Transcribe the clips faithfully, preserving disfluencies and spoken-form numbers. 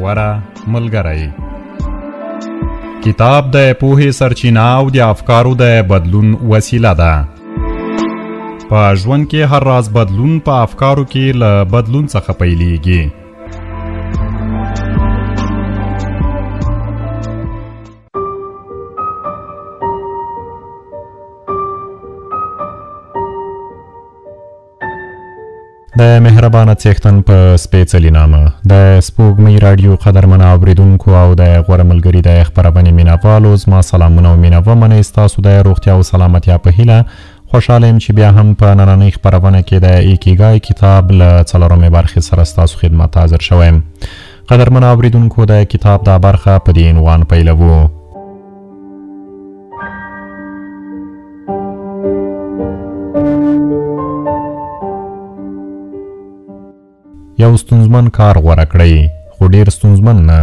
غوره ملګری. کتاب د پوهې سرچینه او د افکارو د بدلون وسیله ده. په ژوند کې هر راز بدلون په افکارو کې له بدلون څخه پیلېږي. د مهربانه څښتن په سپېڅلي نامه د سپوږمۍ راډیو قدرمنو اورېدونکو او د غوره ملګري د خپرونې مینهوالو زما سلامونه او مینه ومنئ. ستاسو د روغتیا او سلامتیا په هیله خوشحاله یم چې بیا هم په نننۍ خپرونه کې د ایکیګای کتاب له څلورمې برخې سره ستاسو خدمت ته حاضر شوی یم. قدرمنو اورېدونکو د کتاب دا برخه په دې عنوان پیلوو: یو ستونزمن کار غوره کړئ خو ډیر ستونزمن نه.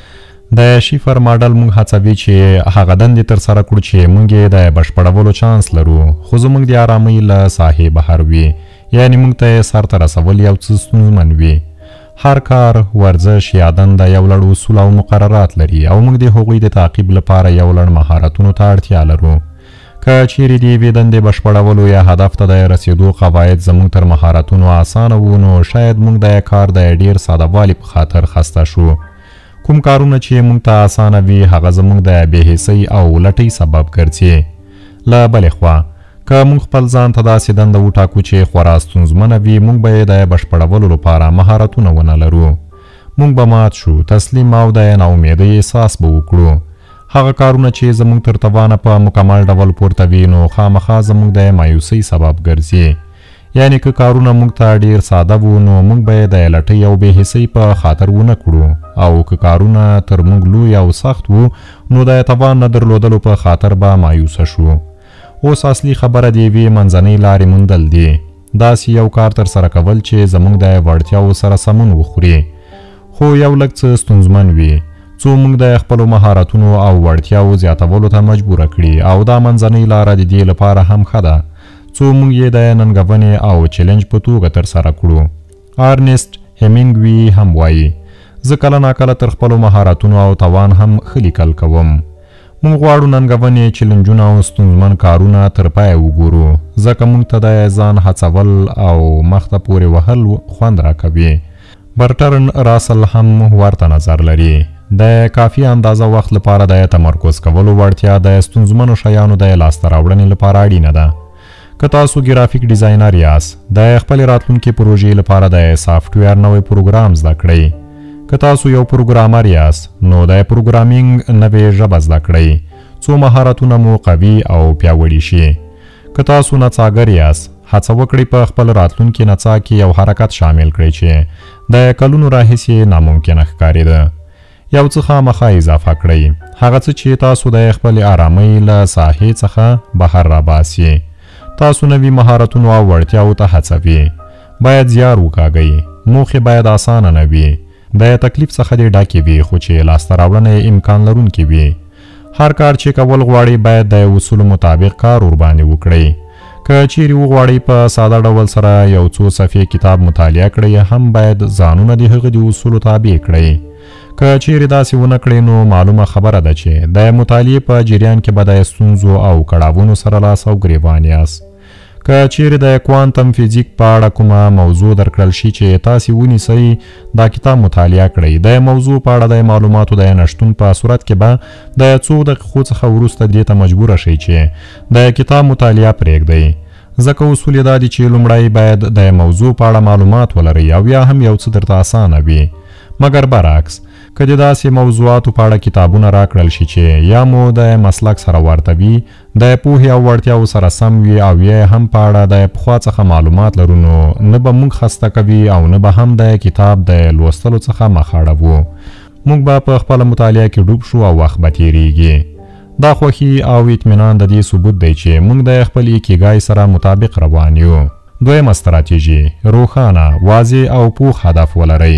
د شیفر ماډل موږ هڅوي چې هغه دندې ترسره کړو چې موږ یې د بشپړولو چانس لرو، خو زموږ د ارامۍ له ساحې بهر وي، یعنې موږ ته یې سرته رسول یو څه ستونزمن وي. هر کار، ورزش یا دنده یو لړ اصول او مقررات لري او موږ د هغوی د تعقیب لپاره یو لړ مهارتونو ته اړتیا لرو. که چیرې د یوې دندې بشپړولو یا هدف ته د رسیدو قواعد زموږ تر مهارتونو اسانه وو، نو شاید موږ د کار د ډیر ساده والي په خاطر خسته شو. کوم کارونه چې موږ ته اسانه وي هغه زموږ د بې حسۍ او لټۍ سبب ګرځي. له بلې خوا که موږ خپل ځان ته داسې دنده وټاکو چې خورا ستونزمنه وي، موږ به یې د بشپړولو لپاره مهارتونه ونه لرو. موږ به مات شو، تسلیم او د ناامیدۍ احساس به وکړو. هغه کارونه چې زموږ تر توانه په مکمل ډول پورته وي نو خامخا زموږ د مایوسۍ سبب ګرځي. یعنې که کارونه موږ ته ډیر ساده وو نو موږ به یې د لټۍ او بې حسۍ په خاطر ونه کړو، او که کارونه تر موږ لوی او سخت وو نو د توان نه درلودلو په خاطر به مایوسه شو. اوس اصلي خبره د یوې منځنۍ لارې موندل دي، داسې یو کار ترسره کول چې زموږ د وړتیاو سره سمون وخوري خو یو لږ څه ستونزمن وي، څو موږ د خپلو مهارتونو او وړتیاو زیاتولو ته مجبوره کړي. او دا منځنۍ لاره د دې لپاره هم ښه ده څو موږ یې د ننګونې او چیلنج په توګه ترسره کړو. ارنیسټ هیمینګوي هم وایي: زه کله ناکله تر خپلو مهارتونو او توان هم ښه لیکل کوم. موږ غواړو ننګونې، چیلنجونه او ستونزمن کارونه تر پایه وګورو، ځکه موږ ته د ځان هڅول او مخ ته پورې وهل خوند راکوي. برټرن راسل هم ورته نظر لري. د کافي اندازه وخت لپاره د تمرکز کولو وړتیا د ستونزمنو شیانو د لاسته راوړنې لپاره اړینه ده. که تاسو ګرافیک ډیزاینر یاست، د خپلې راتلونکې پروژې لپاره د سافټویر نوی پروګرام زده کړئ. که تاسو یو پروګرامر یاست نو د پروګرامینګ نوې ژبه زده کړئ څو مهارتونه مو قوي او پیاوړي شي. که تاسو نڅاګر یاست، هڅه وکړئ په خپل راتلونکي نڅا کې یو حرکت شامل کړئ چې د کلونو راهیسې ناممکنه ښکارېده. یو څه خامخا اضافه کړئ، هغه څه چې تاسو د خپل آرامۍ له ساحې څخه بهر راباسي. تاسو نوي مهارتونو او وړتیاو ته هڅوي. باید زیار وکاږئ، موخې باید اسانه نه وي، د تکلیف څخه دې ډکې وي خو چې لاسته راوړنه امکان لرونکې وي. هر کار چې کول غواړئ باید د اصولو مطابق کار ورباندې وکړئ. که چیرې وغواړئ په ساده ډول سره یو څو صفحې کتاب مطالعه کړئ، هم باید ځانونه د هغه د اصولو تابع کړئ. که چیرې داسې ونه کړئ نو معلومه خبره ده چې د مطالعې په جریان کې به د ستونزو او کړاوونو سره لاس او ګریوان یاست. که چیرې د کوانتم فزیک په اړه کومه موضوع درکړل شي چې تاسې ونیسئ، دا کتاب مطالعه کړئ. د موضوع په اړه د معلوماتو د نشتون په صورت کې به د څو دقیقو څخه وروسته دې ته مجبوره شئ چې د کتاب مطالعه پرېږدئ، ځکه اصول یې دا دي چې لومړی باید د موضوع په اړه معلومات ولرئ او یا هم یو څه درته اسانه وي. مګر برعکس، که د داسې موضوعاتو په اړه کتابونه راکړل شي چې یا مو د مسلک سره ورته وي، د پوهې او وړتیاو سره سم وي او یا هم په اړه د پخوا څخه معلومات لرو، نو نه به موږ خسته کوي او نه به هم د کتاب د لوستلو څخه مخ اړوو. موږ به په خپله مطالعه کې ډوب شو او وخت به تېرېږي. دا خوښي او اطمینان د دې ثبوت دی چې موږ د خپل ایکیګای سره مطابق روان یو. دویمه ستراتیژي: روښانه، واضح او پوخ هدف ولرئ.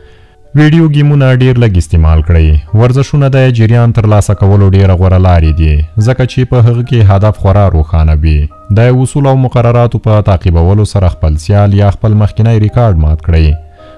ویډیو گیمونه ډیر لږ استعمال کړئ. ورزشونه د جریان ترلاسه کولو ډیره غوره لارې دي، ځکه چې په هغه کې هدف خورا روښانه وي. د اصول او مقرراتو په تعقیبولو سره خپل سیال یا خپل مخکینی ریکارډ مات کړئ.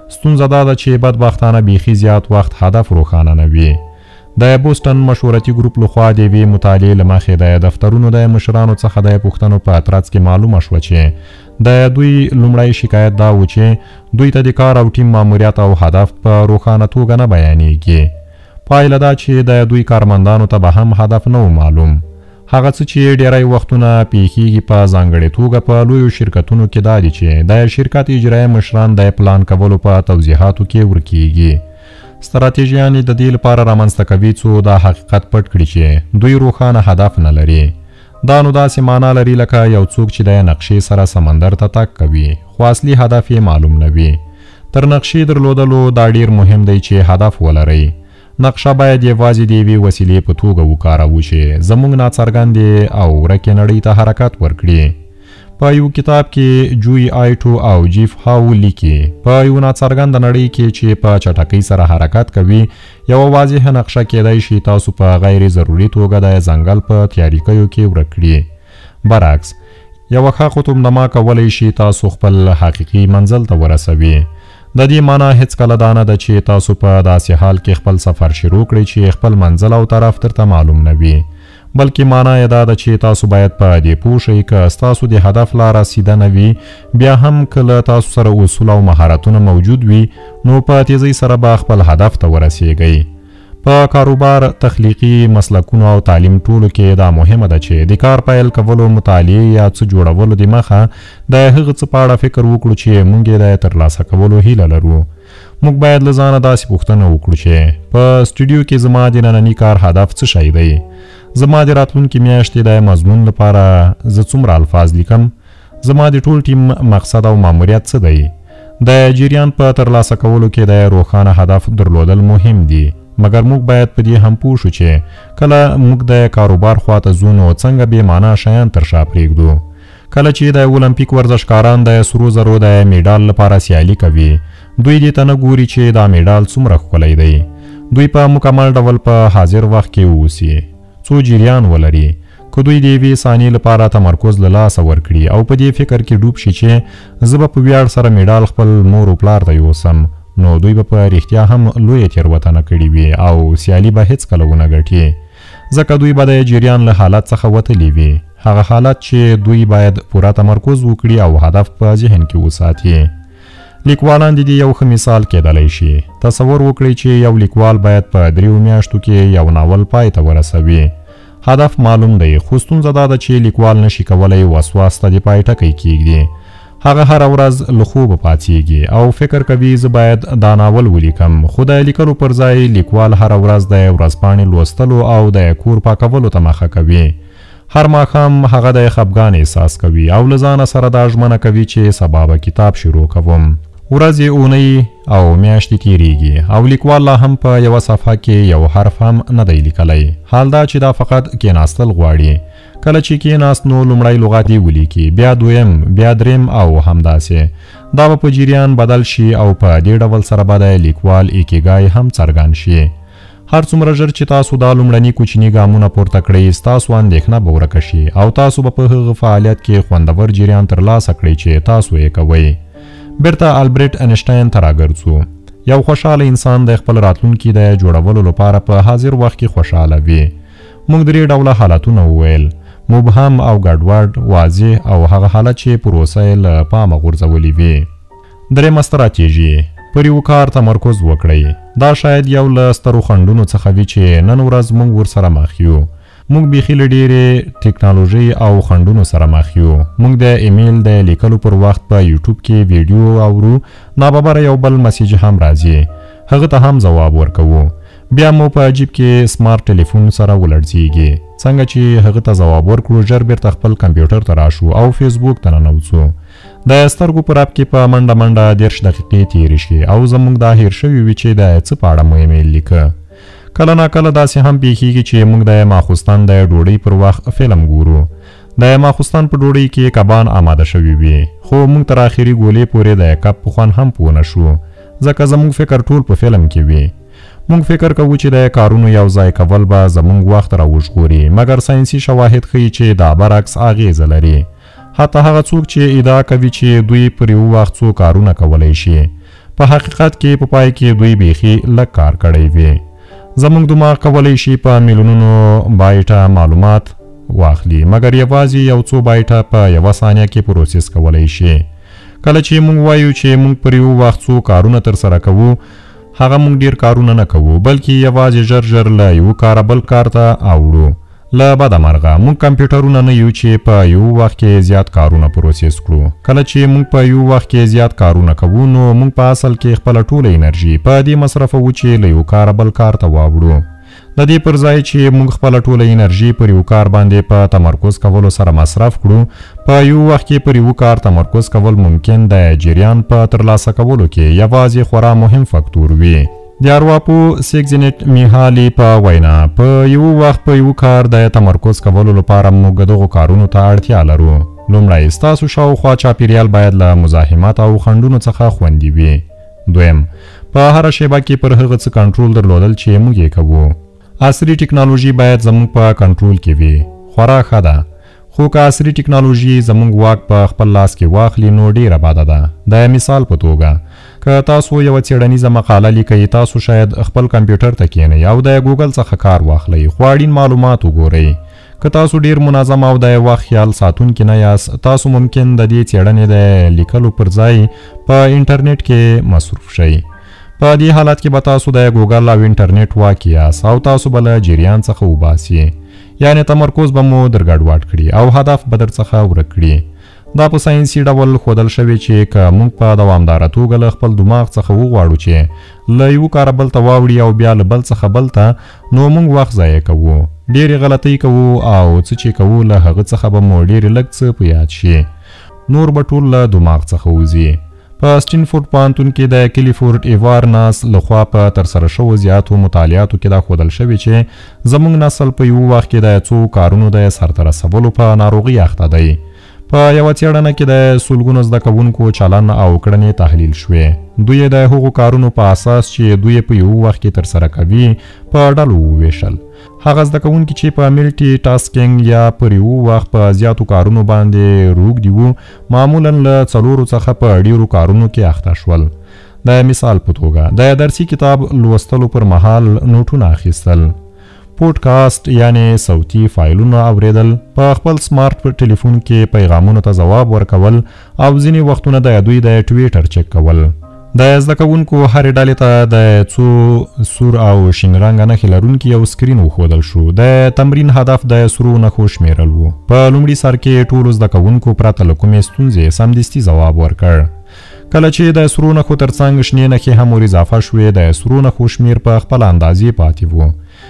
ستونزه دا ده چې بدبختانه بیخي زیات وخت هدف روښانه نه وي. د بوسټن مشورتي ګروپ لخوا د یوې مطالعې له مخې د دفترونو د مشرانو څخه د پوښتنو په ترڅ کې معلومه شوه چې د دوی لومړی شکایت دا و چې دوی ته د کار او ټیم ماموریت او هدف په روښانه توګه نه بیانېږي. پایله دا چې د دوی کارمندانو ته به هم هدف نه و معلوم. هغه څه چې ډیری وختونه پیښیږي په ځانګړې توګه په لویو شرکتونو کې دا دي چې د شرکت اجرایي مشران د پلان کولو په توضیحاتو کې ورکیږي. ستراتیژیان د دې لپاره رامنځته کوي څو دا حقیقت پټ کړي چې دوی روښانه هدف نه لري. دا نو داسې معنا لري لکه یو څوک چې د نقشې سره سمندر ته تګ کوي خو اصلي هدف یې معلوم نه وي. تر نقشې درلودلو دا ډیر مهم دی چې هدف ولرئ. نقشه باید یوازې د یوې وسیلې په توګه وکاروو چې زموږ ناڅرګندې او ورکې نړۍ ته حرکت ورکړي. په یو کتاب کې جوی آیټو او جیف هاو لیکي په یو ناڅرګنده نړۍ کې چې په چټکۍ سره حرکت کوي یوه واضحه نقشه کیدای شي تاسو په غیر ضروري توګه د ځنګل په تیاریکیو کې ورک کړي. برعکس یوه ښه قطبنما کولی شي تاسو خپل حقیقي منزل ته ورسوي. د دې معنی هیڅکله دا نه ده چې تاسو په داسې حال کې خپل سفر شروع کړئ چې خپل منزل او طرف درته معلوم نه وي، بلکې معنی یې دا ده چې تاسو باید په دې پوه شئ که ستاسو د هدف لاره سیده نه وي بیا هم کله تاسو سره اصول او مهارتونه موجود وي نو په تیزۍ سره به خپل هدف ته ورسیږئ. په کاروبار، تخلیقي مسلکونو او تعلیم ټولو کې دا مهمه ده چې د کار پیل کولو، مطالعې یا څه جوړولو د مخه د هغه څه په اړه فکر وکړو چې موږ یې د ترلاسه کولو هیله لرو. موږ باید له ځانه داسې پوښتنه وکړو چې په سټوډیو کې زما د ننني کار هدف څه شی دی؟ زما د راتلونکي میاشتې د مضمون لپاره زه څومره الفاظ لیکم؟ زما د ټول ټیم مقصد او ماموریت څه دی؟ د جریان په ترلاسه کولو کې د روښانه هدف درلودل مهم دي، مګر موږ باید په دې هم پوه شو چې کله موږ د کاروبار خواته ځو نو څنګه بې معنا شیان تر شا پرېږدو. کله چې د اولمپیک ورزشکاران د سرو زرو د میډال لپاره سیالي کوي دوی دې ته نه ګوري چې دا میډال څومره ښکلی دی. دوی په مکمل ډول په حاضر وخت کې واوسي، څو جریان ولري. که دوی د یوې ثانیې لپاره تمرکز له لاسه ورکړي او په دې فکر کې ډوب شي چې زه به په ویاړ سره میډال خپل مور و پلار ته یوسم، نو دوی به په رښتیا هم لویه تېروتنه کړې وي او سیالي به هیڅکله ونه ګټي، ځکه دوی به د جریان له حالت څخه وتلي وي، هغه حالت چې دوی باید پوره تمرکز وکړي او هدف په ذهن کې وساتي. لیکوالان د دې یو ښه مثال کېدلی شي. تصور وکړئ چې یو لیکوال باید په دریو میاشتو کې یو ناول پای ته ورسوي. هدف معلوم دی، خو ستونزه دا ده چې لیکوال نشي کولی وسواس ته د پای ټکی کېږدي. هغه هره ورځ له خوبه پاڅېږي او فکر کوي زه باید دا ناول ولیکم، خو د لیکلو پر ځای لیکوال هره ورځ د ورځپاڼې لوستلو او د کور پاکولو ته مخه کوي. هر ماښام هغه د خفګان احساس کوي او له ځانه سره دا ژمنه کوي چې سبا به کتاب شروع کوم. ورځې، اونۍ او میاشتې تیریږي او لیکوال لا هم په یوه صفحه کې یو حرف هم نه دی لیکلی. حال دا چې دا فقط کېناستل غواړي. کله چې کېناست نو لومړی لغت یې ولیکي، بیا دویم، بیا دریم او همداسې. دا به په جریان بدل شي او په دې ډول سره به د لیکوال ایکیګای هم څرګند شي. هر څومره ژر چې تاسو دا لومړني کوچني ګامونه پورته کړئ ستاسو اندېښنه به ورکه شي او تاسو به په هغه فعالیت کې خوندور جریان ترلاسه کړئ چې تاسو یې کوئ. بیرته البرټ انشټاین ته راګرځو. یو خوشحاله انسان د خپل راتلونکي د جوړولو لپاره په حاضر وخت کې خوشحاله وي. موږ درې ډوله حالتونه وویل: مبهم او ګډوډ، واضح او هغه حالت چې پروسه یې له پامه غورځولې وي. درېمه ستراتیژي: پر یو کار تمرکز وکړئ. دا شاید یو له سترو خنډونو څخه وي چې نن ورځ موږ ورسره مخ یو. موږ بیخي له ډېرې ټکنالوژۍ او خنډونو سره مخ یو. موږ د ایمیل د لیکلو پر وخت په یوټیوب کې ویډیو اورو، ناببره یو بل مسیج هم راځي، هغه ته هم ځواب ورکوو. بیا مو په جیب کې سمارټ ټلیفون سره ولړزیږي. څنګه چې هغه ته ځواب ورکړو ژر بیرته خپل کمپیوټر ته راشو او فیسبوک ته ننوځو. د سترګو په رپ کې په منډه منډه دېرش دقیقې تېرې شي او زموږ دا هیر شوي وي چې د څه په اړه مو ایمیل لیکه. کله ناکله داسې هم پیښیږي چې موږ د ماخوستن د ډوډۍ پر وخت فلم ګورو. د ماخوستن په ډوډۍ کې کبان آماده شوي وي، خو موږ تر اخري ګولې پورې د کب په خوند هم پوه نه شو، ځکه زموږ فکر ټول په فلم کې وي. موږ فکر کوو چې د کارونو یو ځای کول به زموږ وخت راوژغوري، مګر ساینسي شواهد ښیي چې دا برعکس اغېزه لري. حتی هغه څوک چې ادعا کوي چې دوی پر یو وخت څو کارونه کولی شي په حقیقت کې په پای کې دوی بیخي لږ کار کړی وي. زموږ دماغ کولی شي په میلیونونو بایټه معلومات واخلي، مګر یوازې یو څو بایټه په یوه ثانیه کې پروسس کولی شي. کله چې موږ وایو چې موږ پر یو وخت څو کارونه ترسره کوو، هغه موږ ډیر کارونه نه کوو، بلکې یوازې ژر ژر له یو کاره بل کار ته اوړو. له بده مرغه موږ کمپیوټرونه نه یو چې په یو وخت کې زیات کارونه پروسس کړو. کله چې موږ په یو وخت کې زیات کارونه کوو، نو موږ په اصل کې خپله ټوله انرژي په دې مصرفوو چې له یو کاره بل کار ته واوړو. د دې پر ځای چې موږ خپله ټوله انرژي پر یو کار باندې په تمرکز کولو سره مصرف کړو، په یو وخت کې پر یو کار تمرکز کول ممکن د جریان په ترلاسه کولو کې یوازې خورا مهم فکتور وي. د ارواپو سیګزینټ میهالي په وینا په یو وخت په یو کار د تمرکز کولو لپاره موږ دغو کارونو ته اړتیا لرو. لومړی، ستاسو شاوخوا چاپیریال باید له مزاحمت او خنډونو څخه خوندي وي. دویم، په هره شیبه کې پر هغه څه کنټرول درلودل چې موږ یې کوو. عصري ټکنالوژي باید زموږ په کنټرول کې وي. خورا ښه ده، خو که عصري ټکنالوژي زموږ واک په خپل لاس کې واخلي نو ډیره بده ده. د مثال په توګه، که تاسو یوه څیړنیزه مقاله لیکئ، تاسو شاید خپل کمپیوټر ته کښینئ او د ګوګل څخه کار واخلئ، خو اړین معلومات وګورئ. که تاسو ډیر منظم او د وخت خیال ساتونکي نه یاست، تاسو ممکن د دې څیړنې د لیکلو پر ځای په انټرنیټ کې مصروف شئ. په دې حالت کې به تاسو د ګوګل او انټرنیټ واک یاست او تاسو به له جریان څخه وباسئ، یعنې تمرکز به مو در ګډوډ کړي او هدف به در څخه ورک کړي. دا په ساینسي ډول ښودل شوي چې که موږ په دوامداره توګه له خپل دماغ څخه وغواړو چې له یو کاره بل ته واوړي او بیا له بل څخه بل ته، نو موږ وخت ضایع کوو، ډېرې غلطۍ کوو او څه چې کوو له هغه څخه به مو ډېرې لږ څه په یاد شي، نور به ټول له دماغ څخه وځي. په سټینفورډ پوهنتون کې د کلیفورډ ایوارناس لخوا په ترسره شوو زیاتو مطالعاتو کې دا ښودل شوي چې زموږ نسل په یو وخت کې د څو کارونو د سرته رسولو په ناروغي اخته دی. په یوه څېړنه کې د سلګونو زده کوونکو چلن او کړنې تحلیل شوې. دوی د هغو کارونو په اساس چې دوی په یو وخت کې ترسره کوي په ډلو وویشل. هغه زده کوونکي چې په ملټي ټاسکینګ یا پر یو وخت په زیاتو کارونو باندې روږدي وو، معمولا له څلورو څخه په ډیرو کارونو کې اخته شول. د مثال په توګه، د درسي کتاب لوستلو پر مهال نوټونه اخیستل، پودکاسټ یعنی صوتي فایلونه اوریدل، په خپل سمارټ ټلیفون کې پیغامونو ته ځواب ورکول او ځینې وختونه د دوی د ټویټر چک کول. د زده کوونکو هرې ډلې ته د څو سور او شین رنګه نښې لرونکي یو سکرین وښودل شو. د تمرین هدف د سرو نښو شمیرل و. په لومړي سر کې ټولو زده کوونکو پرته له کومې ستونزې سمدستي ځواب ورکړ. کله چې د سرو نښو ترڅنګ شنې نښې هم ور اضافه شوې، د سرو نښو شمیر په خپل اندازې پاتې و.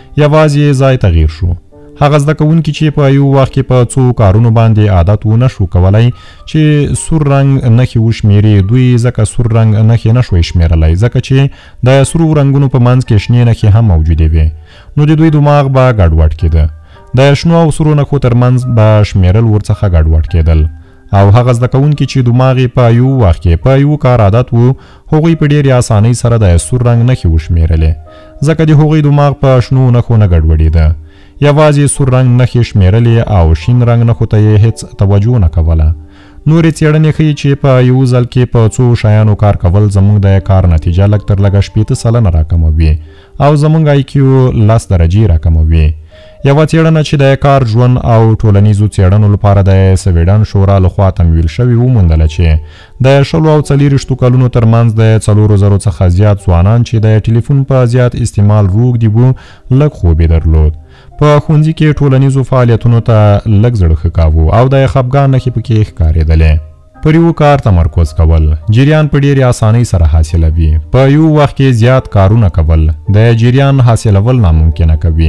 یوازې ځای تغییر شو. هغه زده کوونکي چې په یو وخت کې په څو کارونو باندې عادت ونه شو کولی چې سور رنګ نښې وشمیري، دوی ځکه سور رنګ نښې نه شوی شمیرلی، ځکه چې د سرو رنګونو په منځ کې شنې نښې هم موجودې وې، نو د دوی دماغ به ګډوډ کېده. د شنو او سرو نښو ترمنځ به شمیرل ورڅخه ګډوډ کېدل، او هغه زده کوونکي چې دماغ یې په یو وخت کې په یو کار عادت و، هغوی په ډېرې اسانۍ سره د سور رنګ نښې وشمیرلې، ځکه د هغوی دماغ په شنو نښو نه ګډوډېده. یوازې سور رنګ نښې شمیرلې او شین رنګ نښو ته یې هیڅ توجه نه کوله. نورې څېړنې ښیي چې په یو ځل کې په څو شیانو کار کول زموږ د کار نتیجه لږ تر لږه شپېته سلنه راکموي او زموږ آی کیو لس درجې راکموي. یوه څېړنه چې د کار، ژوند او ټولنیزو څېړنو لپاره د سویډن شورا لخوا تمویل شوې وموندله چې د شلو او څلېرویشتو کلونو ترمنځ د څلورو زرو څخه زیات ځوانان چې د ټلیفون په زیات استعمال روږدي وو، لږ خوب یې درلود. په ښوونځي کې ټولنیزو فعالیتونو ته لږ زړه ښه کاوه او د خفګان نښې پکې ښکارېدلې. پر یو کار تمرکز کول جریان په ډېرې اسانۍ سره حاصلوي. په یو وخت کې زیات کارونه کول د جریان حاصلول ناممکنه کوي.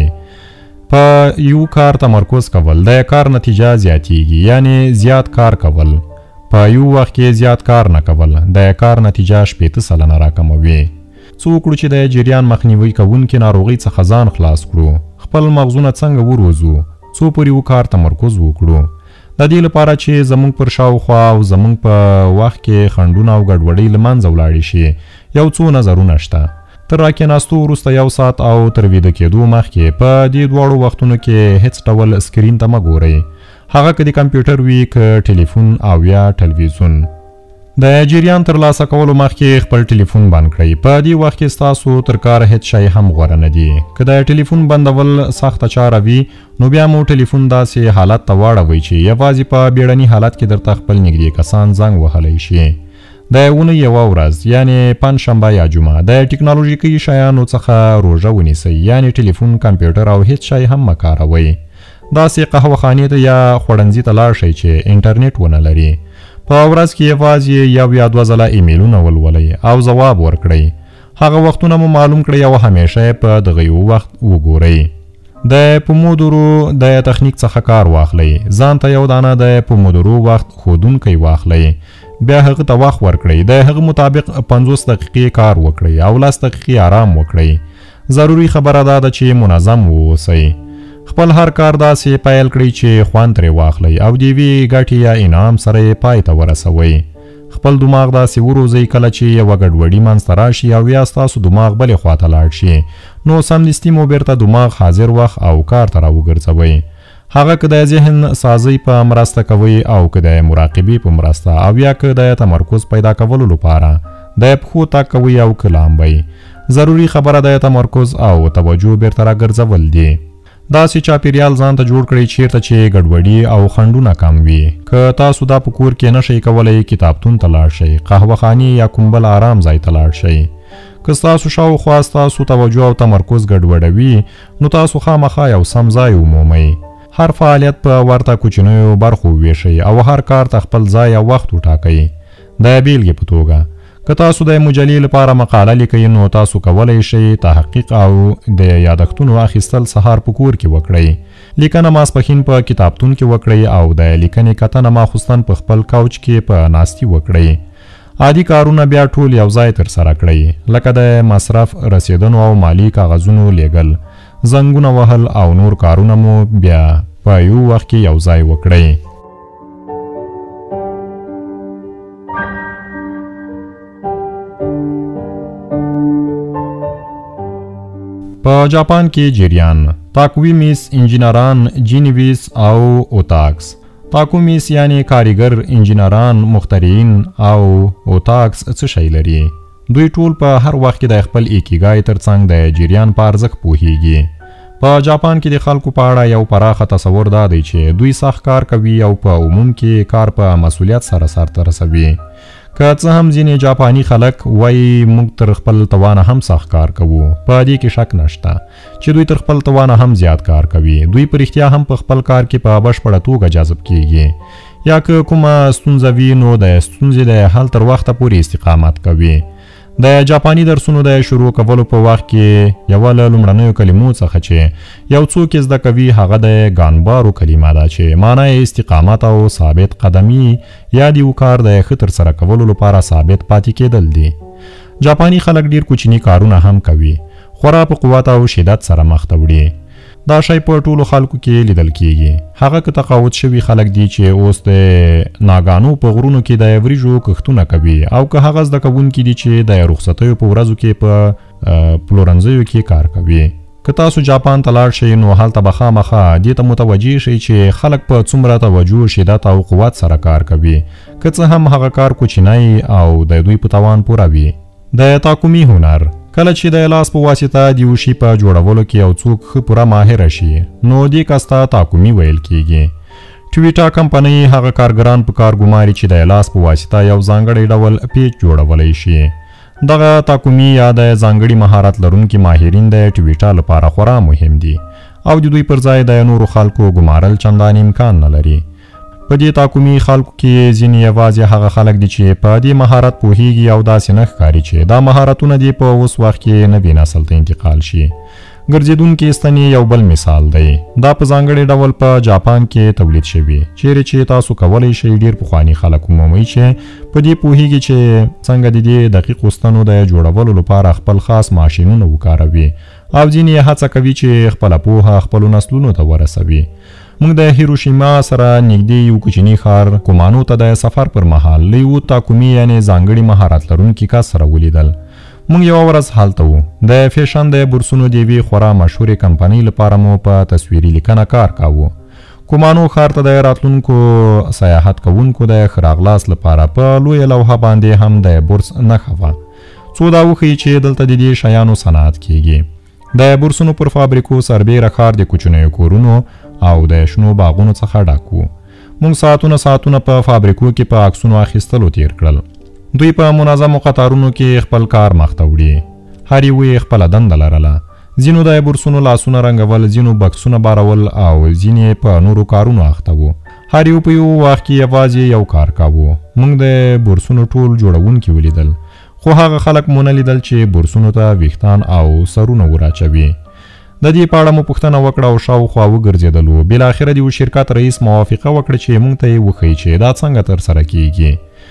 په یو کار تمرکز کول د کار نتیجه زیاتیږي، یعنی زیات کار کول. په یو وخت کې زیات کار نه کول د کار نتیجه شپېته سلنه راکموي. څه وکړو چې د جریان مخنیوي کوونکې ناروغۍ څخه ځان خلاص کړو؟ خپل مغزونه څنګه وروزو؟ څو پر یو کار تمرکز وکړو؟ د دې لپاره چې زموږ پر شاوخوا او زموږ په وخت کې خنډونه او ګډوډۍ له منځه ولاړې شي، یو څو نظرونه شته. تر راکېناستو وروسته یو ساعت او تر ویده کېدو مخکې په دې دواړو وختونو کې هیڅ ډول سکرین ته مه ګورئ، هغه که د کمپیوټر وي که ټلیفون او یا ټلویزیون. د جریان ترلاسه کولو مخکې خپل ټلیفون بند کړئ. په دې وخت کې ستاسو تر کار هیڅ شی هم غوره نه دی. که د ټلیفون بندول سخته چاره وي نو بیا مو ټلیفون داسې حالت ته واړوئ چې یوازې په بیړني حالت کې درته خپل نږدې کسان زنګ وهلی شي. د اونۍ یوه ورځ یعنې پنجشنبه یا جمعه د ټکنالوژیکي شیانو څخه روژه ونیسئ، یعنې ټلیفون، کمپیوټر او هیڅ شی هم مه کاروئ. داسې قهوه خانې ته یا خوړنځي ته لاړ شئ چې انټرنیټ ونه لري. په ورځ کې یوازې یو یا دوه ځله ایمیلونه ولولئ او ځواب ورکړئ. هغه وختونه مو معلوم کړئ او همیشه په دغه یو وخت وګورئ. د پومودورو د تخنیک څخه کار واخلئ. ځان ته یو دانه د پومودورو وخت ښودونکی واخلئ. بیا هغه ته وخت ورکړئ. د هغه مطابق پنځوس دقیقې کار وکړئ او لس دقیقې آرام وکړئ. ضروري خبره دا ده چې منظم واوسئ. خپل هر کار داسې پیل کړئ چې خوند ترې واخلئ او د یوې ګټې یا انعام سره یې پای ته ورسوئ. خپل دماغ داسې وروزئ کله چې یوه ګډوډي منځته راشي او یا ستاسو دماغ بلې خواته لاړ شي نو سمدستي مو بیرته دماغ حاضر وخت او کار ته راوګرځوئ. هغه که د ذهن سازۍ په مرسته کوئ او که د مراقبې په مرسته او یا که د تمرکز پیدا کولو لپاره د پښو تګ کوئ او که لامبئ. ضروري خبره د تمرکز او توجه بیرته راګرځول دي. داسې چاپیریال ځان ته جوړ کړئ چیرته چې ګډوډي او خنډونه کم وي. که تاسو دا په کور کې نشئ کولی کتابتون ته لاړ شئ، قهوه خانې یا کوم بل آرام ځای ته لاړ شئ. که ستاسو شاوخوا ستاسو توجه او تمرکز ګډوډوي نو تاسو خامخا یو سم ځای ومومئ. هر فعالیت په ورته کوچنیو برخو وویشئ او هر کار ته خپل ځای او وخت وټاکئ. د بیلګې په توګه که تاسو د مجلې لپاره مقاله لیکئ نو تاسو کولی شئ تحقیق او د یادښتونو اخیستل سهار په کور کې وکړئ. لیکنه ماسپښین په کتابتون کې وکړئ او د لیکنې کتنه ماخوستن په خپل کوچ کې په ناستي وکړئ. عادي کارونه بیا ټول یو ځای ترسره کړئ، لکه د مصرف رسیدنو او مالی کاغذونو لیږل، زنګونه وهل او نور کارونه مو بیا په یو وخت کې یو ځای وکړئ. په جاپان کې جریان، تاکومیس انجینران، جینیویس او اوتاکس. تاکومیس یعنی کاریګر، انجینران، مخترعین او اوتاکس څه شی لري؟ دوی ټول په هر وخت کې د خپل ایکیګای ترڅنګ د جریان په ارزښت پوهیږي. په جاپان کې د خلکو په اړه یو پراخه تصور دا دی چې دوی سخت کار کوي او په عموم کې کار په مسؤلیت سره سرته رسوي. که څه هم ځینې جاپاني خلک وایي موږ تر خپل توانه هم سخت کار کوو، په دې کې شک نشته چې دوی تر خپل توانه هم زیات کار کوي. دوی په رښتیا هم په خپل کار کې په بشپړه توګه جذب کیږي. یا که کومه ستونزه وي نو د ستونزې د حل تر وخته پورې استقامت کوي. د جاپاني درسونو د شروع کولو په وخت کې یوه له لومړنیو کلمو څخه چې یو څوک زده کوي هغه د ګانبارو کلمه ده چې معنی استقامت او ثابت قدمي یا د یو کار د ښه ترسره کولو لپاره ثابت پاتې کېدل دي. جاپاني خلک ډیر کوچني کارونه هم کوي، خورا په قوت او شدت سره مخ ته وړي. دا شی په ټولو خلکو کې لیدل کیږي. هغه که تقاعد شوي خلک دي چې اوس د ناګانو په غرونو کې د وریجو کښتونه کوي او که هغه زده کوونکي دي چې د رخصتیو په ورځو کې په پلورنځیو کې کار کوي. که تاسو جاپان ته لاړ شئ نو هلته به خامخا دې ته متوجه شئ چې خلک په څومره توجه، شدت او قوت سره کار کوي، که څه هم هغه کار کوچنی او د دوی په توان پوره وي. د تاکومی هنر، کله چې د لاس په واسطه د یو شي په جوړولو کې یو څوک ښه پوره ماهر شي نو دې کس ته تاکومی ویل کیږي. ټویټا کمپنۍ هغه کارګران په کار ګماري چې د لاس په واسطه یو ځانګړی ډول پیچ جوړولی شي. دغه تاکومی یا د ځانګړي مهارت لرونکي ماهرین د ټویټا لپاره خورا مهم دي او د دوی پر ځای د نورو خلکو ګمارل چندان امکان نه لري. په دې تاکومی خلکو کې ځینې یوازې هغه خلک دي چې په دې مهارت پوهیږي او داسې نه ښکاري چې دا مهارتونه دې په اوس وخت کې نوي نسل ته انتقال شي. ګرځېدونکي ستنې یو بل مثال دی. دا په ځانګړي ډول په جاپان کې تولید شوي، چیرې چې تاسو کولی شئ ډیر پخواني خلک ومومئ چې په دې پوهیږي چې څنګه د دې دقیقو ستنو د جوړولو لپاره خپل خاص ماشینونه وکاروي او ځینې یې هڅه کوي چې خپله پوهه خپلو نسلونو ته ورسوي. موږ د هیروشیما سره نږدې یو کوچني ښار کومانو ته د سفر پر مهال له یو تاکومی یعنې ځانګړي مهارت لرونکي کس سره ولیدل. موږ یوه ورځ هلته وو. د فیشن د بورسونو د یوې خورا مشهورې کمپنۍ لپاره مو په تصویري لیکنه کار کاوه. کومانو ښار ته د راتلونکو سیاحت کوونکو د ښه راغلاست لپاره په لویه لوحه باندې هم د بورس نښه وه، څو دا وښیي چې دلته د دې شیانو صنعت کیږي. د بورسونو پر فابریکو سربیره ښار د کوچنیو کورونو او د شنو باغونو څخه ډک و. موږ ساعتونه ساعتونه په فابریکو کې په عکسونو اخیستلو تیر کړل. دوی په منظمو قطارونو کې خپل کار مخته وړي، هر یو یې خپله دنده لرله. ځینو د بورسونو لاسونه رنګول، ځینو بکسونه بارول او ځینې په نورو کارونو اخته وو. هر یو په یو وخت کې یوازې یو کار کاوه. موږ د بورسونو ټول جوړونکي ولیدل، خو هغه خلک مو نه لیدل چې بورسونو ته ویښتان او سرونه وراچوي. د دې په اړه مو پوښتنه وکړه او شاوخوا وګرځېدلو. بالاخره د یو شرکت رئیس موافقه وکړه چې موږ ته یې وښیي چې دا څنګه ترسره کیږي.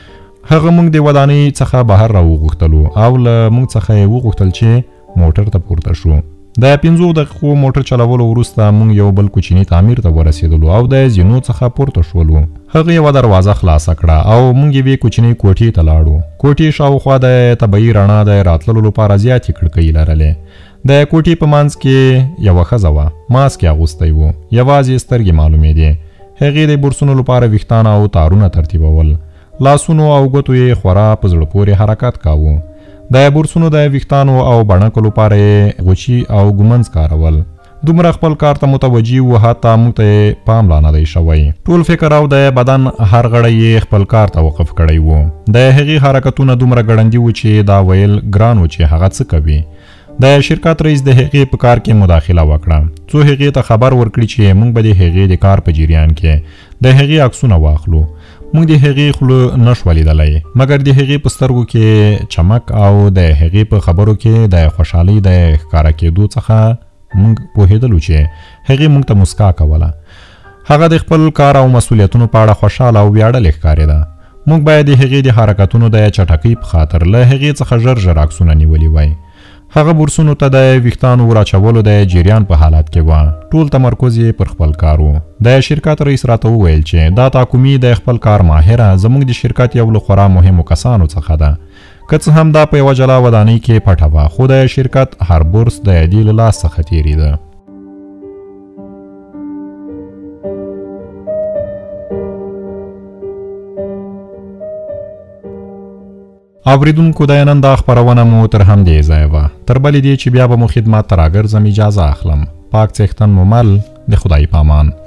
هغه موږ د ودانۍ څخه بهر راوغوښتلو او له موږ څخه یې وغوښتل چې موټر ته پورته شو. د پنځو دقیقو موټر چلولو وروسته موږ یو بل کوچني تعمیر ته ورسېدلو او د زینو څخه پورته شولو. هغه یوه دروازه خلاصه کړه او موږ یوې کوچنۍ کوټې ته لاړو. کوټې شاوخوا د طبیعي رڼا د راتللو لپاره زیاتې کړکۍ لرلې. د کوټې په منځ کې یوه ښځه وه، ماسک یې اغوستی و، یوازې سترګې معلومېدې. هغې د بورسونو لپاره ویښتان او تارونه ترتیبول. لاسونو او ګوتو یې خورا په زړه پورې حرکت کاوه. د بورسونو د ویښتانو او بڼکو لپاره یې غوچي او ګومنځ کارول. دومره خپل کار ته متوجه و، حتی موږ ته یې پام لا نه دی شوی. ټول فکر او د بدن هر غړی یې خپل کار ته وقف کړی و. د هغې حرکتونه دومره ګړندي و چې دا ویل ګران و چې هغه څه کوي. د شرکت رئیس د هغې په کار کې مداخله وکړه، څو هغې ته خبر ورکړي چې موږ به د هغې د کار په جریان کې د هغې عکسونه واخلو. موږ د هغې خوله نه شوه لیدلی، مګر د هغې په سترګو کې چمک او د هغې په خبرو کې د خوشحالۍ د ښکاره کېدو څخه موږ پوهېدلو چې هغې موږ ته مسکا کوله. هغه د خپل کار او مسؤلیتونو په اړه خوشحاله او ویاړلې ښکارېده. موږ باید د هغې د حرکتونو د چټکۍ په خاطر له هغې څخه ژر ژر عکسونه نیولي وای. هغه بورسونو ته د ویښتانو وراچولو د جریان په حالت کې وه. ټول تمرکز یې پر خپل کار و. د شرکت رئیس راته وویل چې دا تاکومي د خپل کار ماهره زموږ د شرکت یو له خورا مهمو کسانو څخه ده. که څه هم دا په یوه جلا ودانۍ کې پټه وه، خو د شرکت هر بورس د دې له لاس څخه تېرېده. اوریدونکو، د نن دا خپرونه مو تر همدې ځایه وه. تر بلې دې چې بیا به مو خدمت ته راګرځم، اجازه اخلم. پاک څښتن مو مل. د خدای پامان.